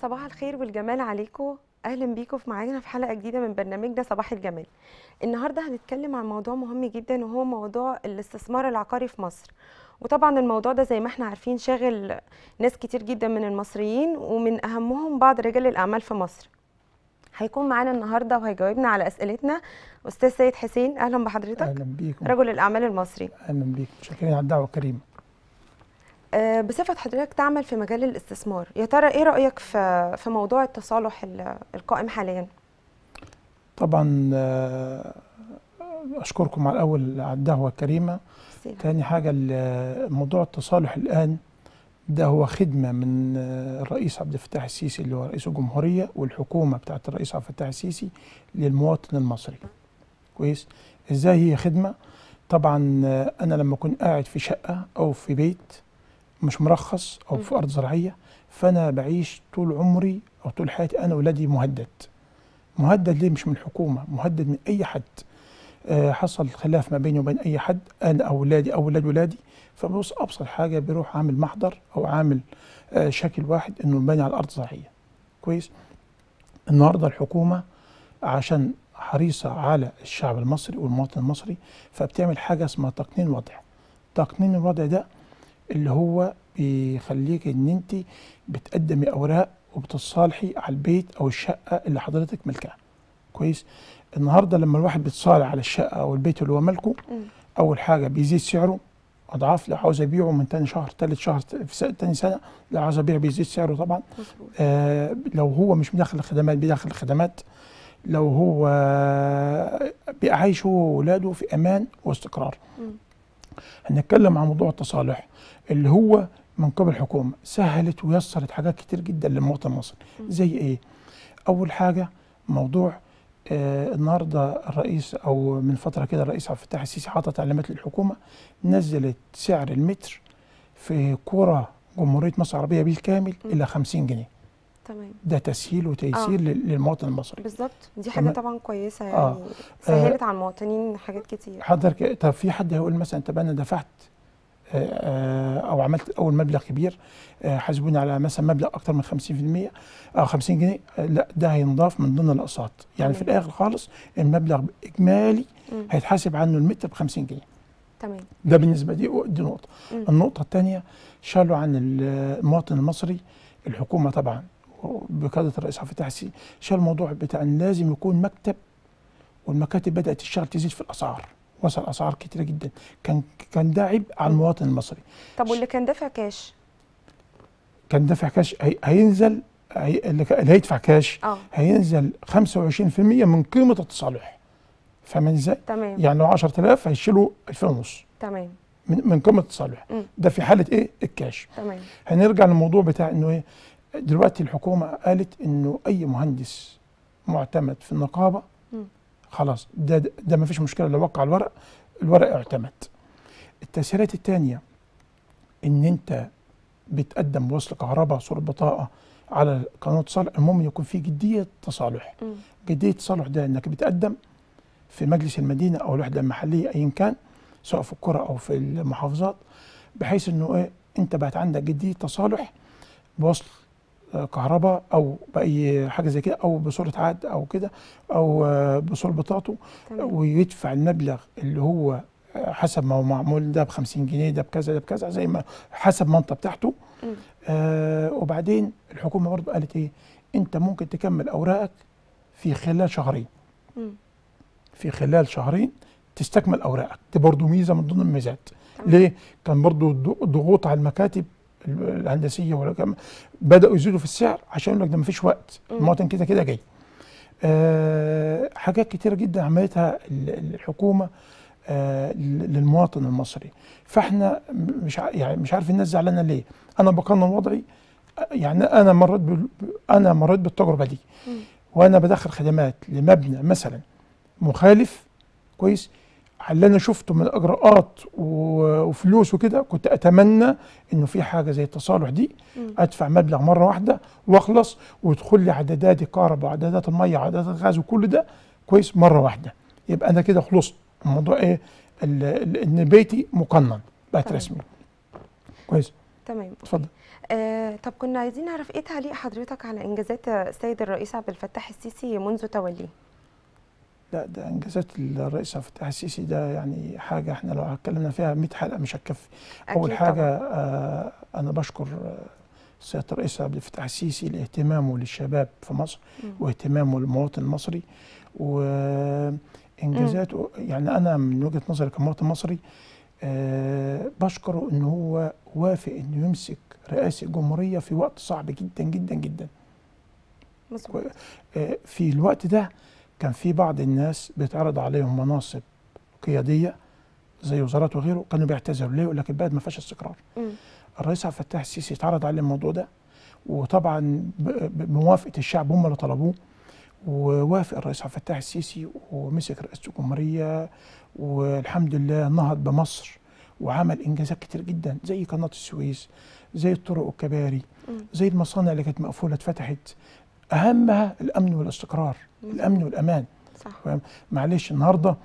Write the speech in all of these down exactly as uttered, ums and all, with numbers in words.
صباح الخير والجمال عليكم. اهلا بيكم في معانا في حلقه جديده من برنامجنا صباح الجمال. النهارده هنتكلم عن موضوع مهم جدا وهو موضوع الاستثمار العقاري في مصر. وطبعا الموضوع ده زي ما احنا عارفين شاغل ناس كتير جدا من المصريين ومن اهمهم بعض رجال الاعمال في مصر. هيكون معانا النهارده وهيجاوبنا على اسئلتنا استاذ سيد حسين. اهلا بحضرتك. اهلا بيكم. رجل الاعمال المصري. اهلا بيكم، شاكرين على الدعوه الكريمه. أه بصفه حضرتك تعمل في مجال الاستثمار، يا ترى ايه رايك في في موضوع التصالح القائم حاليا؟ طبعا اشكركم على الاول على الدعوه الكريمه. ثاني حاجه موضوع التصالح الان ده هو خدمه من الرئيس عبد الفتاح السيسي اللي هو رئيس الجمهوريه والحكومه بتاعت الرئيس عبد الفتاح السيسي للمواطن المصري. كويس. ازاي هي خدمه؟ طبعا انا لما اكون قاعد في شقه او في بيت مش مرخص او في ارض زراعيه، فانا بعيش طول عمري او طول حياتي انا واولادي مهدد. مهدد ليه؟ مش من الحكومه، مهدد من اي حد. أه حصل خلاف ما بيني وبين اي حد، انا او اولادي او اولاد ولادي، فبص ابسط حاجه بيروح عامل محضر او عامل أه شكل واحد انه مبني على الارض زراعيه. كويس. النهارده الحكومه عشان حريصه على الشعب المصري والمواطن المصري فبتعمل حاجه اسمها تقنين الوضع. تقنين الوضع ده اللي هو بيخليك ان انت بتقدمي اوراق وبتصالحي على البيت او الشقه اللي حضرتك ملكها. كويس. النهارده لما الواحد بيتصالح على الشقه او البيت اللي هو ملكه، اول حاجه بيزيد سعره اضعاف. لو عاوز ابيعه من تاني شهر ثالث شهر في تاني سنه لو عاوز ابيع بيزيد سعره طبعا. آه لو هو مش مدخل الخدمات بيدخل الخدمات. لو هو بيعيش هو واولاده في امان واستقرار. هنتكلم عن موضوع التصالح اللي هو من قبل الحكومه سهلت ويسرت حاجات كتير جدا للمواطن المصري. زي ايه؟ اول حاجه موضوع آه النهارده الرئيس او من فتره كده الرئيس عبد الفتاح السيسي حاطط تعليمات للحكومه، نزلت سعر المتر في قرى جمهوريه مصر العربيه بالكامل م. الى خمسين جنيه. تمام. ده تسهيل وتيسير آه. للمواطن المصري. بالظبط، دي حاجه طبعا كويسه يعني. آه. سهلت آه. على المواطنين حاجات كتير. حضرتك طب في حد هيقول مثلا طب انا دفعت او عملت اول مبلغ كبير حاسبوني على مثلا مبلغ اكتر من خمسين بالمية او خمسين جنيه، لا ده هينضاف من ضمن الاقساط. يعني تمام. في الاخر خالص المبلغ اجمالي م. هيتحاسب عنه المتر ب خمسين جنيه. تمام. ده بالنسبه دي دي نقطه. م. النقطه الثانيه شالوا عن المواطن المصري الحكومه طبعا بقياده الرئيس عبد الفتاح السيسي شال الموضوع بتاع ان لازم يكون مكتب، والمكاتب بدات تشتغل تزيد في الاسعار، وصل اسعار كتيره جدا. كان كان ده عبء على المواطن المصري. طب واللي كان دافع كاش؟ كان دافع كاش هي هينزل هي اللي هيدفع كاش اه هينزل خمسة وعشرين بالمية من قيمه التصالح. فاهمين ازاي؟ تمام. يعني لو عشرة آلاف هيشيلوا ألفين ونص. تمام. من من قيمه التصالح. م. ده في حاله ايه؟ الكاش. تمام. هنرجع للموضوع بتاع انه ايه؟ دلوقتي الحكومه قالت انه اي مهندس معتمد في النقابه م. خلاص ده ده, ده ما فيش مشكله لو وقع الورق الورق اعتمد. التسهيلات الثانيه ان انت بتقدم وصل كهرباء صوره بطاقه على قانون التصالح، المهم يكون في جديه تصالح. م. جديه التصالح ده انك بتقدم في مجلس المدينه او الوحده المحليه ايا كان سواء في القرى او في المحافظات، بحيث انه ايه انت بقت عندك جديه تصالح بوصل كهرباء او باي حاجه زي كده او بصوره عقد او كده او بصوره بطاقته، ويدفع المبلغ اللي هو حسب ما هو معمول، ده ب خمسين جنيه ده بكذا ده بكذا زي ما حسب المنطقه بتاعته. آه وبعدين الحكومه برضه قالت ايه؟ انت ممكن تكمل اوراقك في خلال شهرين. م. في خلال شهرين تستكمل اوراقك، دي برضه ميزه من ضمن الميزات. ليه؟ كان برضه ضغوط على المكاتب الهندسيه ولا كم بداوا يزيدوا في السعر عشان يقول لك ده ما فيش وقت، المواطن كده كده جاي. آه حاجات كتيره جدا عملتها الحكومه آه للمواطن المصري. فاحنا مش يعني مش عارف الناس زعلانه ليه. انا بقنن وضعي، يعني انا مريت انا مريت بالتجربه دي. م. وانا بدخل خدمات لمبنى مثلا مخالف. كويس. على اللي انا شفته من اجراءات وفلوس وكده، كنت اتمنى انه في حاجه زي التصالح دي م. ادفع مبلغ مره واحده واخلص ويدخل لي عدادات الكهرباء وعدادات الميه وعدادات الغاز وكل ده كويس مره واحده، يبقى انا كده خلصت. الموضوع ايه؟ ان بيتي مقنن بقت رسمي. كويس. تمام. اتفضل. آه طب كنا عايزين نعرف ايه تعليق حضرتك على انجازات السيد الرئيس عبد الفتاح السيسي منذ توليه؟ لا، ده انجازات الرئيس عبد الفتاح السيسي ده يعني حاجه احنا لو اتكلمنا فيها مئة حلقه مش هتكفي. اول اكيد حاجه طبعا. آه انا بشكر سياده الرئيس عبد الفتاح السيسي لاهتمامه للشباب في مصر مم. واهتمامه للمواطن المصري وانجازاته. يعني انا من وجهه نظري كمواطن مصري آه بشكره ان هو وافق انه يمسك رئاسه الجمهوريه في وقت صعب جدا جدا جدا. مظبوط. آه في الوقت ده كان في بعض الناس بيتعرض عليهم مناصب قياديه زي وزارات وغيره، كانوا بيعتذروا ليه؟ يقول لك البلد ما فيهاش استقرار. مم. الرئيس عبد الفتاح السيسي اتعرض عليه الموضوع ده، وطبعا بموافقه الشعب هم اللي طلبوه، ووافق الرئيس عبد الفتاح السيسي ومسك رئاسه الجمهوريه، والحمد لله نهض بمصر وعمل انجازات كتير جدا زي قناه السويس، زي الطرق والكباري، مم. زي المصانع اللي كانت مقفوله اتفتحت. اهمها الامن والاستقرار، مظبوط. الامن والامان. صح. معلش النهارده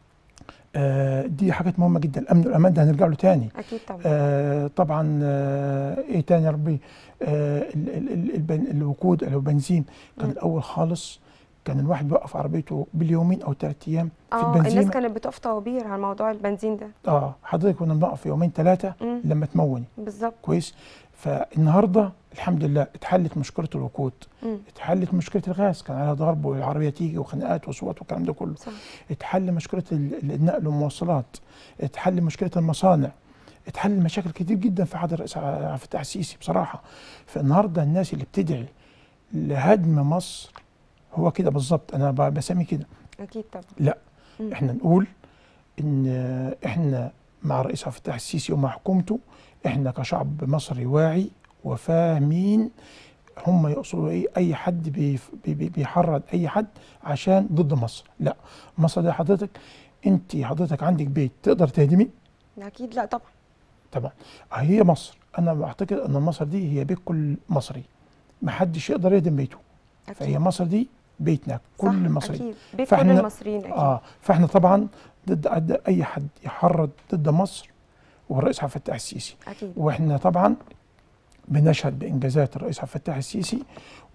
آه دي حاجات مهمه جدا، الامن والامان ده هنرجع له تاني. اكيد طبعا. آه طبعا آه ايه تاني يا ربي؟ آه ال ال ال الوقود او البنزين كان مم. الاول خالص كان الواحد بيوقف عربيته باليومين او ثلاث ايام في اه البنزين. الناس كانت بتقف طوابير على موضوع البنزين ده. اه حضرتك كنا بنقف يومين ثلاثه لما تموني. بالظبط. كويس. فالنهارده الحمد لله اتحلت مشكله الوقود، مم. اتحلت مشكله الغاز، كان عليها ضرب والعربيه تيجي وخناقات وصوت والكلام ده كله. صح. اتحل مشكله النقل والمواصلات، اتحل مشكله المصانع، اتحل مشاكل كتير جدا في عهد الرئيس عبد الفتاح السيسي بصراحه. فالنهارده الناس اللي بتدعي لهدم مصر هو كده بالظبط، انا بسمي كده. اكيد طبعا. لا، مم. احنا نقول ان احنا مع الرئيس عبد الفتاح السيسي ومع حكومته، احنا كشعب مصري واعي وفاهمين هم يقصدوا ايه. اي حد بي بي بيحرض اي حد عشان ضد مصر، لا. مصر دي حضرتك انت حضرتك عندك بيت تقدر تهدمي؟ اكيد لا طبعا. طبعا. هي مصر، انا بعتقد ان مصر دي هي بيت كل مصري، ما حدش يقدر يهدم بيته. أكيد. فهي مصر دي بيتنا كل مصري. اكيد بيت كل المصريين. اكيد. اه فاحنا طبعا ضد اي حد يحرض ضد مصر والرئيس عبد الفتاح السيسي. اكيد. واحنا طبعا بنشهد بانجازات الرئيس عبد الفتاح السيسي،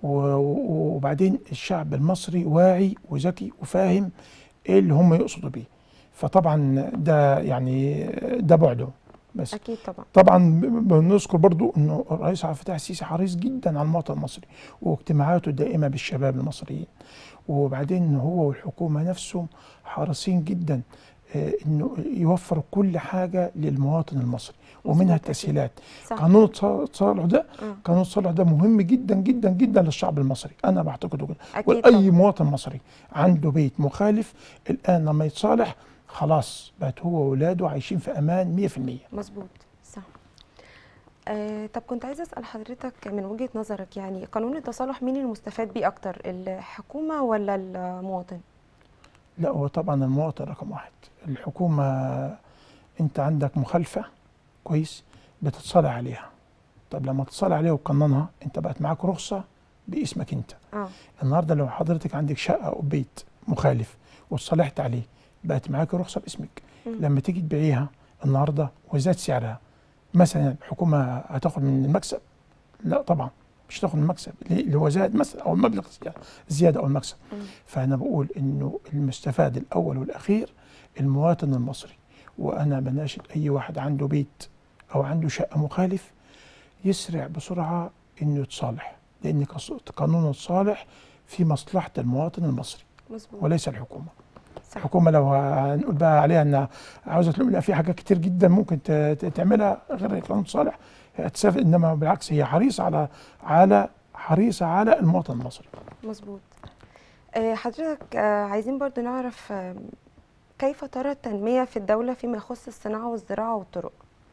وبعدين الشعب المصري واعي وذكي وفاهم ايه اللي هم يقصدوا بيه. فطبعا ده يعني ده بعده. بس اكيد طبعا. طبعا بنذكر برضو انه الرئيس عبد الفتاح السيسي حريص جدا على المواطن المصري، واجتماعاته الدائمه بالشباب المصريين. وبعدين هو والحكومه نفسه حريصين جدا آه انه يوفروا كل حاجه للمواطن المصري، ومنها التسهيلات. قانون التصالح ده م. قانون التصالح ده مهم جدا جدا جدا للشعب المصري، انا بعتقده كده. واي طبعا. مواطن مصري عنده بيت مخالف الان لما يتصالح خلاص بقت هو واولاده عايشين في امان مية في المية. مظبوط. صح. آه طب كنت عايزه اسال حضرتك من وجهه نظرك، يعني قانون التصالح مين المستفاد بيه اكتر، الحكومه ولا المواطن؟ لا، هو طبعا المواطن رقم واحد. الحكومه انت عندك مخالفه كويس بتتصالح عليها. طب لما تتصالح عليها وتقننها انت بقت معاك رخصه باسمك انت. اه النهارده لو حضرتك عندك شقه او بيت مخالف واتصالحت عليه بقت معاك رخصه باسمك. م. لما تيجي تبيعيها النهارده وزاد سعرها مثلا الحكومه هتاخد من المكسب؟ لا طبعا مش هتاخد من المكسب اللي هو زاد مثلا او المبلغ زياده او المكسب. م. فانا بقول انه المستفاد الاول والاخير المواطن المصري. وانا بناشد اي واحد عنده بيت او عنده شقه مخالف يسرع بسرعه انه يتصالح، لان قانون التصالح في مصلحه المواطن المصري. مزبوط. وليس الحكومه. صح. الحكومه لو هنقول بقى عليها انها عاوزه تلم في حاجات كتير جدا ممكن تعملها غير قانون التصالح هتسافر، انما بالعكس هي حريصه على على حريصه على المواطن المصري. مظبوط. آه حضرتك آه عايزين برضو نعرف آه كيف ترى التنميه في الدوله فيما يخص الصناعه والزراعه والطرق؟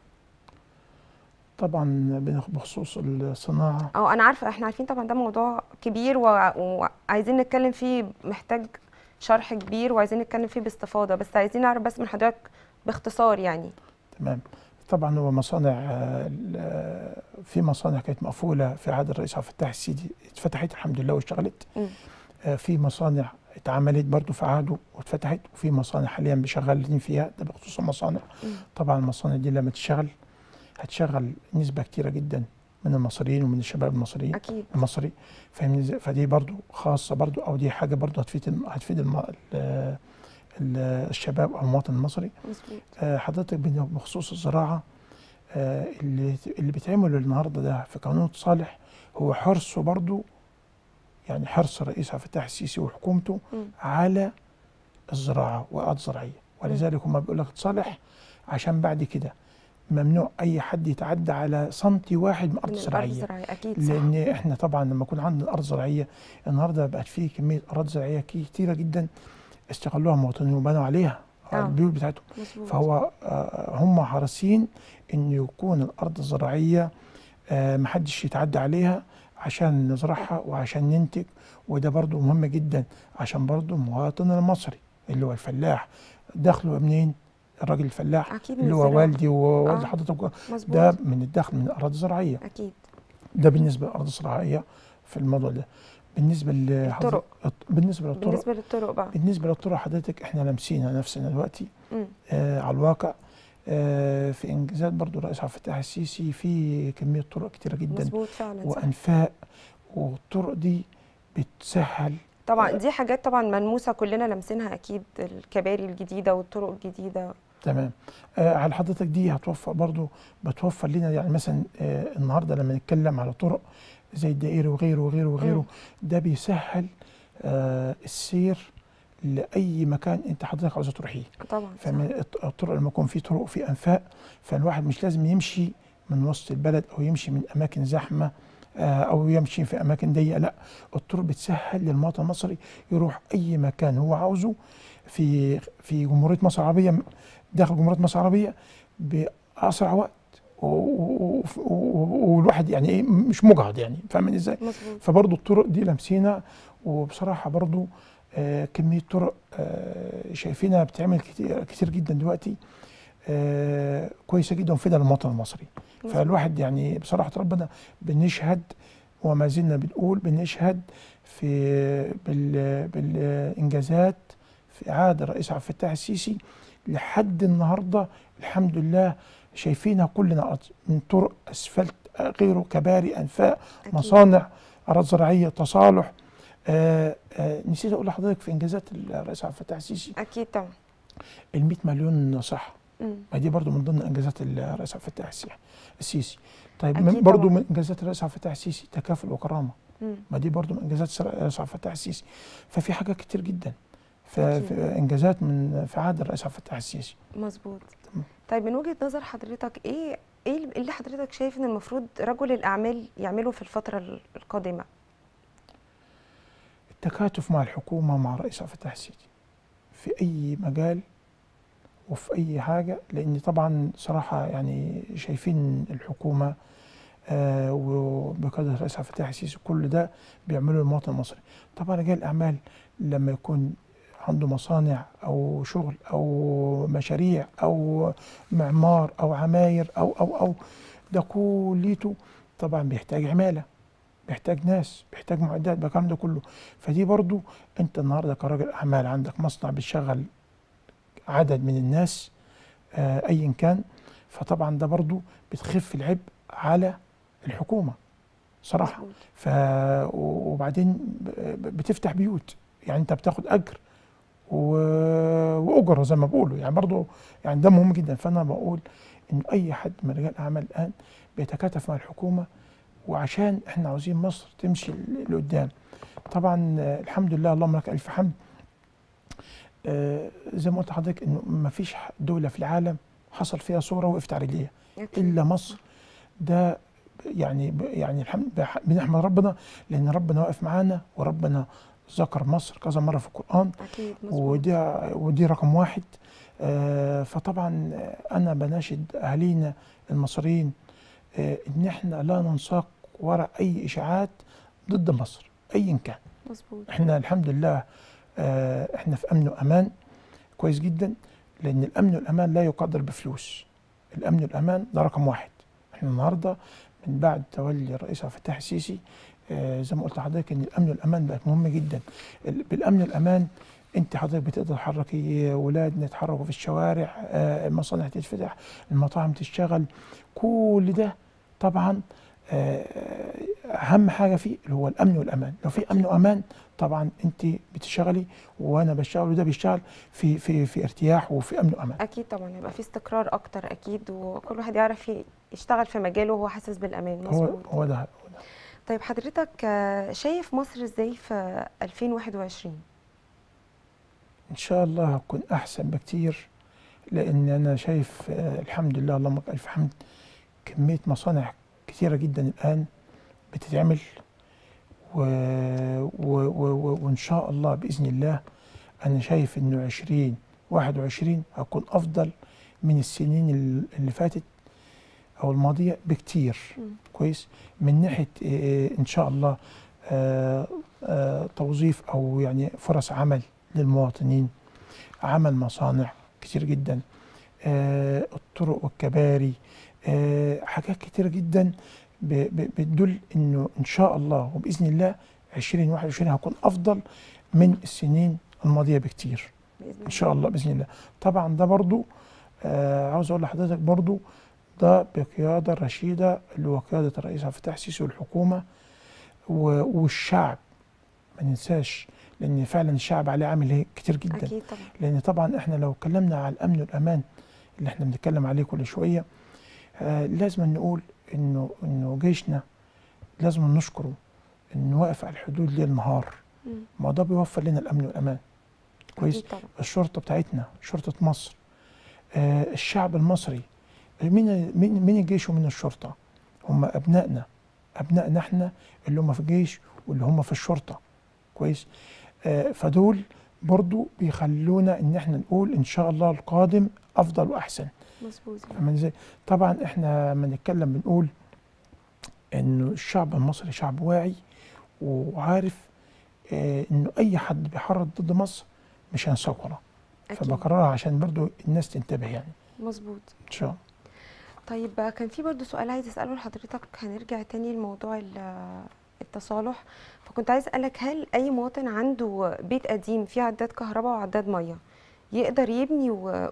طبعا بخصوص الصناعه اه انا عارفه، احنا عارفين طبعا ده موضوع كبير وعايزين نتكلم فيه، محتاج شرح كبير وعايزين نتكلم فيه باستفاضه، بس عايزين نعرف بس من حضرتك باختصار يعني. تمام. طبعا هو مصانع، في مصانع كانت مقفوله في عهد الرئيس عبد الفتاح السيسي اتفتحت الحمد لله واشتغلت. م. في مصانع اتعملت برضو في عهده واتفتحت، وفي مصانع حاليا بشغالين فيها، ده بخصوص المصانع. م. طبعا المصانع دي لما تشتغل هتشغل نسبه كتيره جدا من المصريين ومن الشباب المصريين اكيد المصري، فاهمني ازاي؟ فدي برضو خاصه برضو، او دي حاجه برضو هتفيد هتفيد الم... ال- ال- الشباب او المواطن المصري. مظبوط. آه، حضرتك بن- بخصوص الزراعه، آه، اللي اللي بيتعمل النهارده ده في قانون صالح هو حرصه برضو، يعني حرص الرئيس عبد الفتاح السيسي وحكومته مم. على الزراعه واراضي زراعيه، ولذلك هم بيقول لك تصالح عشان بعد كده ممنوع اي حد يتعدى على سنتي واحد من ارض من الارض زراعيه. الزراعيه اكيد صح. لان احنا طبعا لما يكون عندنا ارض زراعيه النهارده بقت في كميه اراضي زراعيه كتيره جدا استغلوها المواطنين وبنوا عليها آه. البيوت بتاعتهم. مظبوط. فهو آه، هم حريصين ان يكون الارض الزراعيه آه، محدش يتعدى عليها عشان نزرعها وعشان ننتج. وده برضو مهم جدا عشان برضو المواطن المصري اللي هو الفلاح دخله منين؟ الراجل الفلاح اكيد من اللي هو الزراعة. والدي ووالد آه. حضرتك، مظبوط. ده من الدخل من الاراضي الزراعيه. اكيد. ده بالنسبه للارض الزراعيه في الموضوع ده. بالنسبه الطرق. بالنسبه للطرق بالنسبه للطرق بقى. بالنسبه للطرق حضرتك احنا لامسينها نفسنا دلوقتي مم. آه على الواقع. آه في انجازات برضو الرئيس عبد الفتاح السيسي في كميه طرق كتيره جدا مظبوط فعلا صح. وانفاق، والطرق دي بتسهل. طبعا دي حاجات طبعا ملموسه كلنا لامسينها اكيد، الكباري الجديده والطرق الجديده. تمام. آه على حضرتك دي هتوفر برضو، بتوفر لنا يعني مثلا آه النهارده لما نتكلم على طرق زي الدائري وغيره وغيره وغيره، مم. ده بيسهل آه السير لاي مكان انت حضرتك عاوزه تروحيه. طبعا صح. فالطرق لما يكون في طرق وفي انفاق، فالواحد مش لازم يمشي من وسط البلد او يمشي من اماكن زحمه آه او يمشي في اماكن ضيقه، لا، الطرق بتسهل للمواطن المصري يروح اي مكان هو عاوزه في في جمهوريه مصر العربيه، داخل جمهوريه مصر العربيه باسرع وقت، و- و- و- والواحد يعني ايه مش مجهد، يعني فاهمين ازاي؟ مظبوط. فبرضه الطرق دي لمسينا، وبصراحه برضه آه كميه طرق آه شايفينها بتعمل كتير كتير جدا دلوقتي، آه كويسه جدا ومفيده للمواطن المصري. مظبوط. فالواحد يعني بصراحه ربنا بنشهد وما زلنا بنقول بنشهد في بال بالانجازات في عهد الرئيس عبد الفتاح السيسي لحد النهارده الحمد لله، شايفينها كلنا من طرق اسفلت غيره كباري انفاق أكيد. مصانع اراضي زراعيه تصالح. آه آه نسيت اقول لحضرتك في انجازات الرئيس عبد الفتاح السيسي اكيد طبعا. ال مئة مليون صحه، مم. ما دي برضو من ضمن انجازات الرئيس عبد الفتاح السيسي. طيب أكيد من برضو طبعاً. من انجازات الرئيس عبد الفتاح السيسي تكافل وكرامه، مم. ما دي برضو من انجازات الرئيس عبد الفتاح السيسي. ففي حاجات كتير جدا، أكيد. في انجازات من في عهد الرئيس عبد الفتاح السيسي. مظبوط. تمام. طيب من وجهة نظر حضرتك ايه ايه اللي حضرتك شايف ان المفروض رجل الاعمال يعمله في الفترة القادمة؟ التكاتف مع الحكومه مع الرئيس عبد الفتاح السيسي في اي مجال وفي اي حاجه، لان طبعا صراحه يعني شايفين الحكومه آه وبقياده الرئيس عبد الفتاح السيسي كل ده بيعمله المواطن المصري. طبعا رجال الاعمال لما يكون عنده مصانع او شغل او مشاريع او معمار او عماير او او او ده كليته طبعا بيحتاج عماله، بيحتاج ناس، بيحتاج معدات، بالكلام ده كله. فدي برضو انت النهارده كراجل اعمال عندك مصنع بتشغل عدد من الناس آه ايا كان، فطبعا ده برضو بتخف العبء على الحكومه صراحه. مظبوط. ف وبعدين بتفتح بيوت، يعني انت بتاخد اجر و... واجره زي ما بيقولوا، يعني برضو يعني ده مهم جدا. فانا بقول ان اي حد من رجال الاعمال الان بيتكاتف مع الحكومه، وعشان احنا عاوزين مصر تمشي لقدام. طبعا آه، الحمد لله اللهم لك الف حمد. آه، زي ما قلت لحضرتك انه ما فيش دوله في العالم حصل فيها ثوره وقفت على رجليها أكيد. الا مصر. ده يعني يعني الحمد بنحمد ربنا لان ربنا واقف معانا، وربنا ذكر مصر كذا مره في القران، اكيد. مظبوط. ودي ودي رقم واحد. آه، فطبعا انا بناشد اهالينا المصريين آه، ان احنا لا ننساق وراء اي اشاعات ضد مصر ايا كان. مظبوط. احنا الحمد لله آه، احنا في امن وامان كويس جدا، لان الامن والامان لا يقدر بفلوس. الامن والامان ده رقم واحد. احنا النهارده من بعد تولي الرئيس عبد الفتاح السيسي آه زي ما قلت لحضرتك ان الامن والامان بقت مهمه جدا. بالامن والامان انت حضرتك بتقدر تحركي ولادنا يتحركوا في الشوارع، آه المصانع تتفتح، المطاعم تشتغل، كل ده طبعا اهم حاجه فيه اللي هو الامن والامان. لو في امن وامان طبعا انت بتشتغلي وانا بشتغل وده بيشتغل في في في ارتياح وفي امن وامان. اكيد طبعا يبقى في استقرار اكتر اكيد، وكل واحد يعرف يشتغل في مجاله وهو حاسس بالامان. مظبوط. هو ده. طيب حضرتك شايف مصر ازاي في ألفين وواحد وعشرين؟ ان شاء الله هتكون احسن بكتير، لان انا شايف الحمد لله اللهم لك الف حمد كميه مصانع كثيره جدا الان بتتعمل، و... و... و... وان شاء الله باذن الله انا شايف انه عشرين واحد وعشرين هتكون افضل من السنين اللي فاتت او الماضيه بكتير. م. كويس. من ناحيه ان شاء الله آآ آآ توظيف او يعني فرص عمل للمواطنين، عمل مصانع كتير جدا، الطرق والكباري، حاجات كتير جدا بتدل انه ان شاء الله وباذن الله عشرين واحد وعشرين هكون افضل من السنين الماضيه بكتير ان شاء الله باذن الله. طبعا ده برضو آه عاوز اقول لحضرتك برضو ده بقياده رشيده اللي هو قياده الرئيس عبد الفتاح السيسي والحكومه والشعب، ما ننساش، لان فعلا الشعب عليه عامل كتير جدا. أكيد طبعا. لان طبعا احنا لو اتكلمنا على الامن والامان اللي احنا بنتكلم عليه كل شويه آه لازم نقول انه انه جيشنا لازم نشكره انه واقف على الحدود ليل نهار. ما ده بيوفر لنا الامن والامان. كويس. الشرطه بتاعتنا، شرطه مصر، آه الشعب المصري، مين مين مين الجيش ومين الشرطه؟ هم ابنائنا، ابنائنا احنا اللي هم في الجيش واللي هم في الشرطه. كويس. آه فدول برضو بيخلونا ان احنا نقول ان شاء الله القادم افضل واحسن. مظبوط. ازاي؟ طبعا احنا لما نتكلم بنقول انه الشعب المصري شعب واعي وعارف آه انه اي حد بيحرض ضد مصر مش هينساق وراه. فبكررها عشان برضو الناس تنتبه يعني. مظبوط ان شاء الله. طيب كان في برضو سؤال عايز اساله لحضرتك، هنرجع تاني لموضوع التصالح، فكنت عايز اسالك هل اي مواطن عنده بيت قديم فيه عداد كهرباء وعداد ميه يقدر يبني و...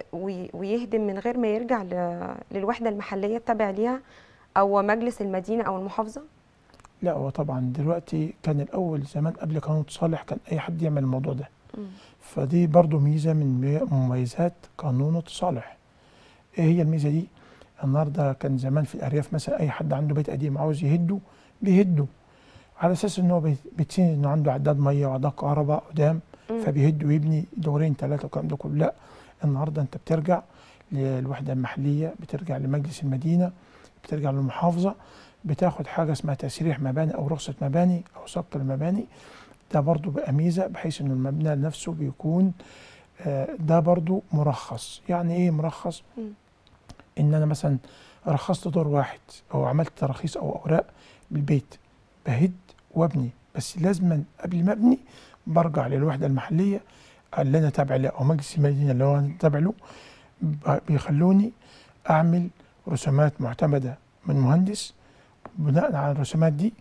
ويهدم من غير ما يرجع للوحده المحليه التابع ليها او مجلس المدينه او المحافظه؟ لا، هو طبعا دلوقتي كان الاول زمان قبل قانون التصالح كان اي حد يعمل الموضوع ده. م. فدي برضو ميزه من مميزات قانون التصالح. ايه هي الميزه دي؟ النهارده كان زمان في الارياف مثلا اي حد عنده بيت قديم عاوز يهده بيهده على اساس ان هو بيتسند انه عنده عداد ميه وعداد كهرباء قدام، فبيهد ويبني دورين ثلاثه والكلام ده كله. لا، النهارده انت بترجع للوحده المحليه، بترجع لمجلس المدينه، بترجع للمحافظه، بتاخد حاجه اسمها تسريح مباني او رخصه مباني او سقط المباني. ده برضو بقى ميزه بحيث انه المبنى نفسه بيكون آه ده برضو مرخص. يعني ايه مرخص؟ م. ان انا مثلا رخصت دور واحد او عملت تراخيص او اوراق بالبيت، بهد وابني، بس لازما قبل ما ابني برجع للوحده المحليه اللي انا تابع لها او مجلس المدينه اللي هو انا تابع له، بيخلوني اعمل رسومات معتمده من مهندس. بناء على الرسومات دي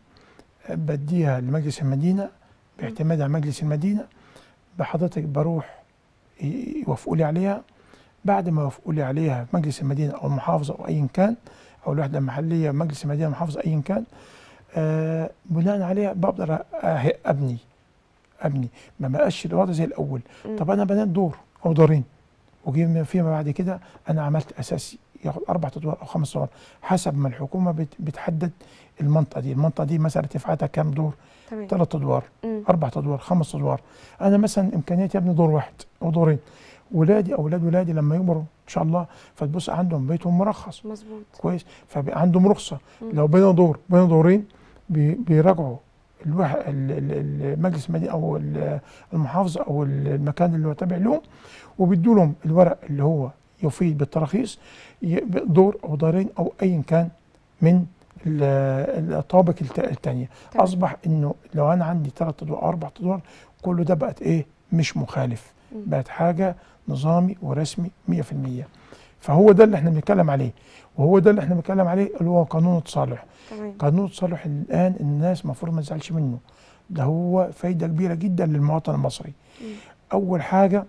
بديها لمجلس المدينه باعتماد على مجلس المدينه، بحضرتك بروح يوافقوا لي عليها. بعد ما يوافقوا لي عليها في مجلس المدينه او المحافظه او ايا كان او الوحده المحليه مجلس المدينه المحافظه ايا كان، آه بناء عليها بقدر ابني ابني ما بقاش الوضع زي الاول. م. طب انا بنيت دور او دورين وجي فيما بعد كده انا عملت اساسي ياخد اربع ادوار او خمس ادوار حسب ما الحكومه بت بتحدد المنطقه دي. المنطقه دي مثلا ارتفاعاتها كام دور؟ ثلاث ادوار، اربع ادوار، خمس ادوار. انا مثلا امكانياتي ابني دور واحد او دورين، ولادي اولاد ولادي لما يكبروا ان شاء الله فتبص عندهم بيتهم مرخص. مظبوط. كويس. فبقى عندهم رخصه. م. لو بنى دور بنى دورين بيراجعوا المجلس المدينه او المحافظه او المكان اللي هو تابع لهم وبيدوا لهم الورق اللي هو يفيد بالتراخيص دور او دارين او ايا كان من الطوابق الثانيه. اصبح انه لو انا عندي ثلاث ادوار او اربع ادوار كله ده بقت ايه؟ مش مخالف، م. بقت حاجه نظامي ورسمي مية في المية. فهو ده اللي احنا بنتكلم عليه، وهو ده اللي احنا بنتكلم عليه اللي هو قانون التصالح. قانون التصالح الان الناس المفروض ما تزعلش منه، ده هو فايده كبيره جدا للمواطن المصري. م. اول حاجه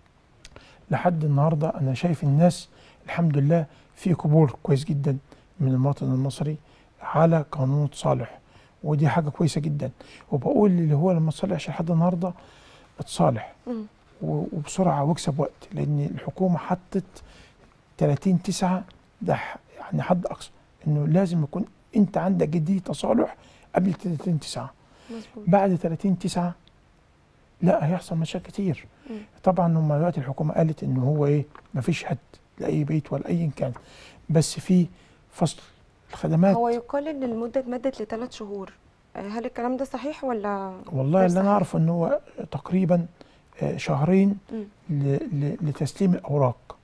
لحد النهارده انا شايف الناس الحمد لله في قبول كويس جدا من المواطن المصري على قانون تصالح، ودي حاجه كويسه جدا. وبقول اللي هو لما تصالحش لحد النهارده اتصالح مم. وبسرعه واكسب وقت، لان الحكومه حطت ثلاثين تسعة ده ح- يعني حد اقصى انه لازم يكون انت عندك جديه تصالح قبل ثلاثين تسعة. مظبوط. بعد ثلاثين تسعة لا هيحصل مشاكل كتير. مم. طبعا هم دلوقتي الحكومه قالت ان هو ايه مفيش حد لاي بيت ولا اي كان، بس في فصل الخدمات. هو يقال ان المده اتمدت لثلاث شهور، آه، هل الكلام ده صحيح ولا والله غير اللي انا صحيح؟ اعرفه ان هو تقريبا آه، شهرين مم. ل- ل- لتسليم الاوراق،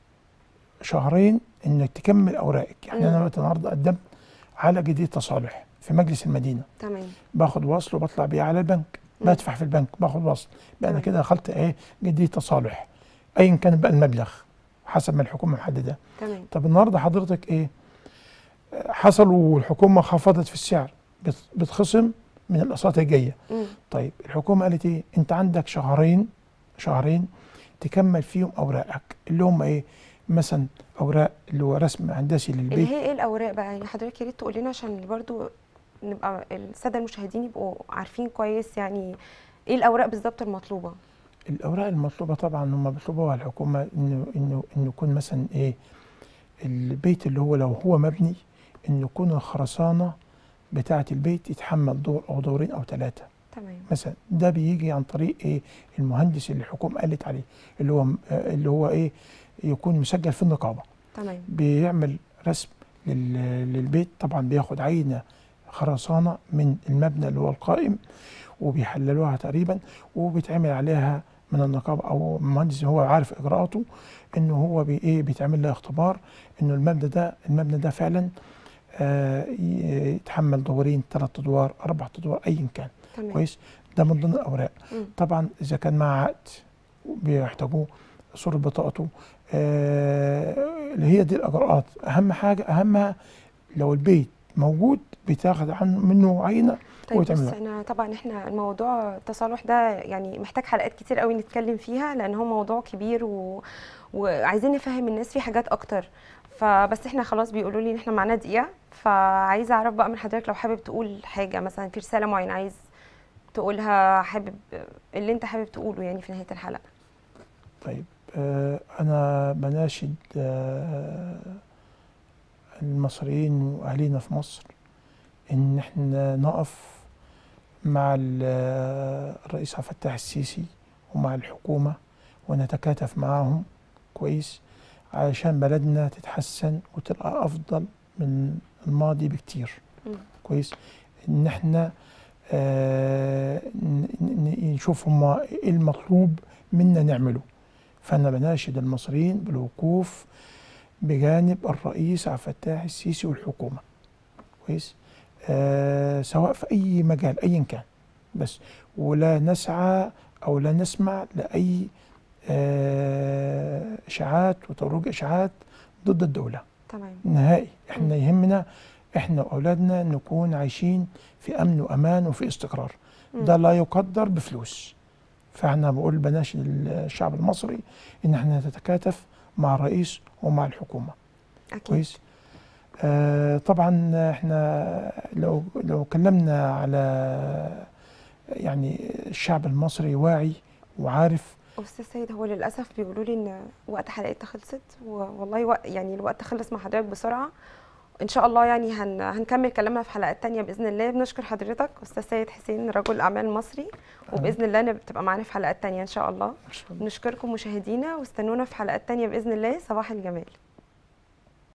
شهرين انك تكمل اوراقك. يعني مم. انا دلوقتي النهارده قدمت على جديد تصالح في مجلس المدينه، تمام. باخد وصل وبطلع بيه على البنك، مم. بدفع في البنك باخد وصل، بقى انا تمام. كده دخلت ايه جديد تصالح ايا كان بقى المبلغ حسب ما الحكومه محدده. تمام. طب النهارده حضرتك ايه آه، حصل والحكومه خفضت في السعر، بت- بتخصم من الاقساط الجايه. مم. طيب الحكومه قالت ايه انت عندك شهرين شهرين تكمل فيهم اوراقك اللي هم ايه مثلا اوراق اللي هو رسم هندسي اللي للبيت. هي ايه الاوراق بقى؟ يعني حضرتك يا ريت تقول لنا عشان برضو نبقى الساده المشاهدين يبقوا عارفين كويس يعني ايه الاوراق بالظبط المطلوبه. الاوراق المطلوبه طبعا هم بيطلبوها الحكومه انه انه انه يكون مثلا ايه البيت اللي هو لو هو مبني انه يكون الخرسانه بتاعه البيت يتحمل دور او دورين او ثلاثه تمام. مثلا. ده بيجي عن طريق ايه المهندس اللي الحكومه قالت عليه اللي هو آه، اللي هو ايه يكون مسجل في النقابه، تمام. بيعمل رسم لل- للبيت. طبعا بياخد عينه خرسانه من المبنى اللي هو القائم وبيحللوها تقريبا وبيتعمل عليها من النقابه او المهندس هو عارف اجراءاته انه هو بي ايه بيتعمل له اختبار انه المبنى ده المبنى ده فعلا آه ي- يتحمل دورين ثلاث ادوار اربع ادوار ايا كان. تمام. كويس. ده من ضمن الاوراق. مم. طبعا اذا كان معاه عقد بيحتاجوه صورة بطاقته آه اللي هي دي الاجراءات. اهم حاجه اهمها لو البيت موجود بيتاخد عنه منه عينه طيب بص، ويتعمل. انا طبعا احنا الموضوع التصالح ده يعني محتاج حلقات كتير قوي نتكلم فيها لان هو موضوع كبير و... وعايزين نفهم الناس فيه حاجات اكتر. فبس احنا خلاص بيقولوا لي ان احنا معانا دقيقه، فعايزه اعرف بقى من حضرتك لو حابب تقول حاجه مثلا في رساله معينه عايز تقولها، حابب اللي انت حابب تقوله يعني في نهايه الحلقه. طيب آه انا بناشد آه المصريين واهالينا في مصر ان احنا نقف مع ال- الرئيس عبد الفتاح السيسي ومع الحكومه ونتكاتف معاهم كويس علشان بلدنا تتحسن وتبقى افضل من الماضي بكتير. مم. كويس. ان احنا آه ن- ن- نشوف هما ايه المطلوب منا نعمله. فانا بناشد المصريين بالوقوف بجانب الرئيس عبد الفتاح السيسي والحكومه. كويس. آه سواء في اي مجال ايا كان، بس ولا نسعى او لا نسمع لاي آه، اشاعات وترويج اشاعات ضد الدوله تمام. نهائي. احنا مم. يهمنا احنا واولادنا نكون عايشين في امن وامان وفي استقرار. مم. ده لا يقدر بفلوس. فاحنا بقول بناشد الشعب المصري ان احنا نتكاتف مع الرئيس ومع الحكومه. اكيد. كويس. آه طبعا احنا لو لو اتكلمنا على يعني الشعب المصري واعي وعارف. استاذ سيد، هو للاسف بيقولوا لي ان وقت حلقتنا خلصت، والله وق... يعني الوقت خلص مع حضرتك بسرعه. ان شاء الله يعني هن... هنكمل كلامنا في حلقات تانية باذن الله. بنشكر حضرتك استاذ سيد حسين رجل اعمال مصري، وباذن الله نب- تبقى معانا في حلقات تانية ان شاء الله. نشكركم مشاهدينا واستنونا في حلقات تانية باذن الله. صباح الجمال.